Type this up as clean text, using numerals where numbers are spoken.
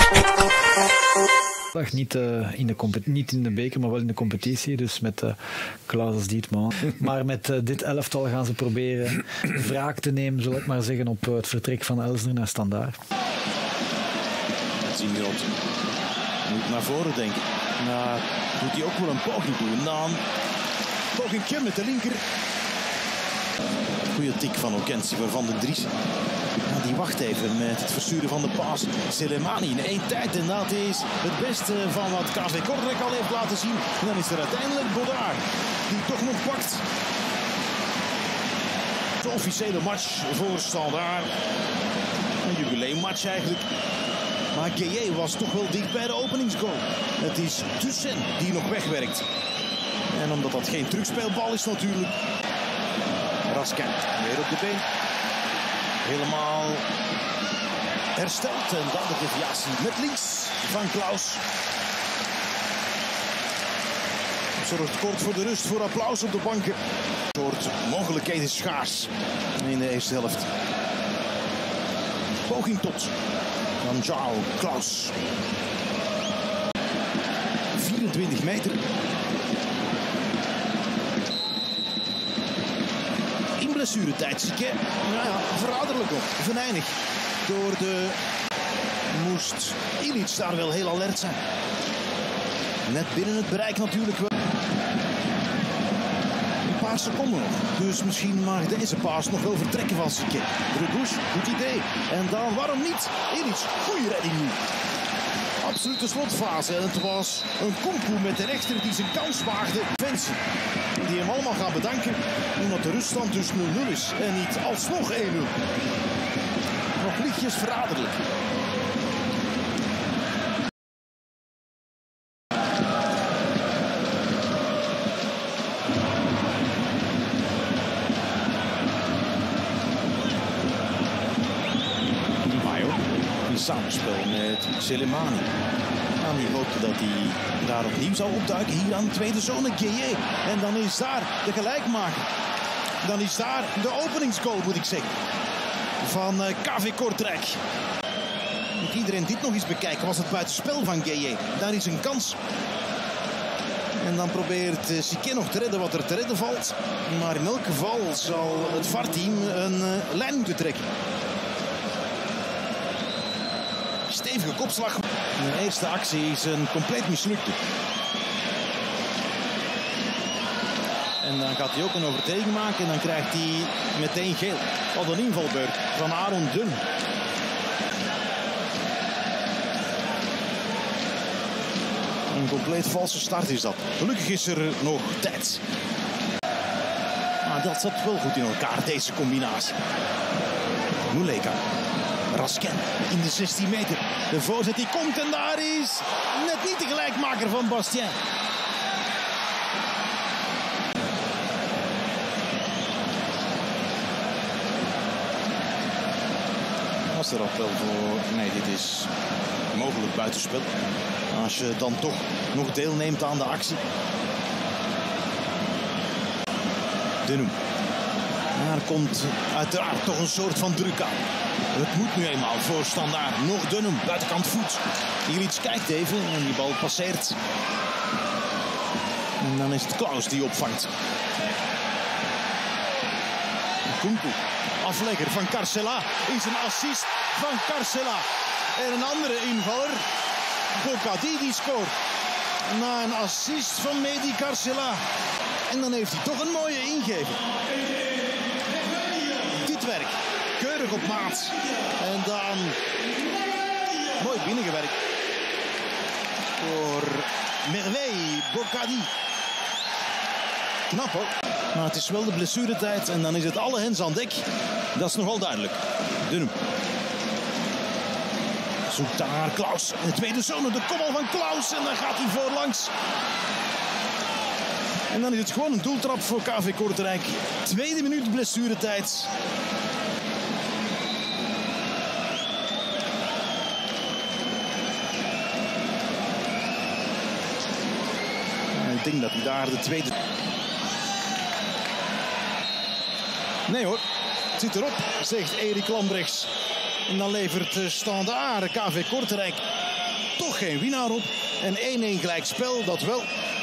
Niet in de beker, maar wel in de competitie. Dus met Klaus als Dietman. Maar met dit elftal gaan ze proberen wraak te nemen, zal ik maar zeggen, op het vertrek van Elsner naar Standaard. Simirot moet naar voren denken. Nou, doet hij ook wel een poging doen. Dan pogingje met de linker. Goeie tik van Okensi voor Van den Dries. Ja, die wacht even met het versturen van de paas. Selemani in één tijd. En dat is het beste van wat KV Kortrijk al heeft laten zien. En dan is er uiteindelijk Bodaar die toch nog pakt. De officiële match voor Standaard. Een jubileummatch eigenlijk. Maar Gueye was toch wel dicht bij de openingsgoal. Het is Toussaint die nog wegwerkt. En omdat dat geen terugspeelbal is natuurlijk. Raskin weer op de been. Helemaal hersteld. En dan de deviatie met links van Klaus. Zorgt kort voor de rust, voor applaus op de banken. Een soort mogelijkheden schaars in de eerste helft. Poging tot. Dan João Klaus. 24 meter. In blessuretijd zie ik, nou ja, verraderlijk nog, venijnig. Door de moest Ilic daar wel heel alert zijn. Net binnen het bereik natuurlijk wel. Een paar seconden nog. Dus misschien mag deze paas nog wel vertrekken van Sique. Drugoush, goed idee. En dan, waarom niet? Ilic, goede redding nu. Absolute slotfase. En het was een Kunku met de rechter die zijn kans waagde. Vensie. Die hem allemaal gaat bedanken. Omdat de ruststand dus 0-0 is. En niet alsnog 1-0. Nog lichtjes verraderlijk. Samenspel met Selemani. En die hoopte dat hij daar opnieuw zou opduiken. Hier aan de tweede zone, Gueye. En dan is daar de gelijkmaker. Dan is daar de openingsgoal, moet ik zeggen. Van KV Kortrijk. Moet iedereen dit nog eens bekijken. Was het buitenspel van Gueye. Daar is een kans. En dan probeert Sique nog te redden wat er te redden valt. Maar in elk geval zal het VAR-team een lijn moeten trekken. Stevige kopslag. De eerste actie is een compleet mislukte. En dan gaat hij ook een overtreding maken. En dan krijgt hij meteen geel. Wat een invalbeurt van Aaron Dun. Een compleet valse start is dat. Gelukkig is er nog tijd. Maar dat zat wel goed in elkaar, deze combinatie. Muleka. Raskin in de 16 meter. De voorzet die komt en daar is net niet de gelijkmaker van Bastien. Was er appel voor? Nee, dit is mogelijk buitenspel. Als je dan toch nog deelneemt aan de actie. Denum. Daar komt uiteraard toch een soort van druk aan. Het moet nu eenmaal voor Standaard. Nog Dunham, buitenkant voet. Ilic kijkt even en die bal passeert. En dan is het Klaus die opvangt. Kunku, aflegger van Carcela, is een assist van Carcela. En een andere invaller, Bocadi, die scoort. Na een assist van Mehdi Carcela. En dan heeft hij toch een mooie ingever. Dit werk. Keurig op maat. En dan mooi binnengewerkt. Voor Merveille Bocadi. Knap hoor. Maar het is wel de blessuretijd. En dan is het alle hens aan dek. Dat is nogal duidelijk. Dunham. Zoekt daar Klaus. In de tweede zone de kopbal van Klaus. En dan gaat hij voorlangs. En dan is het gewoon een doeltrap voor KV Kortrijk. Tweede minuut blessuretijd. Ik denk dat hij daar de tweede... Nee hoor, het zit erop, zegt Erik Lambrechts. En dan levert Standaard KV Kortrijk toch geen winnaar op. En 1-1 gelijkspel, dat wel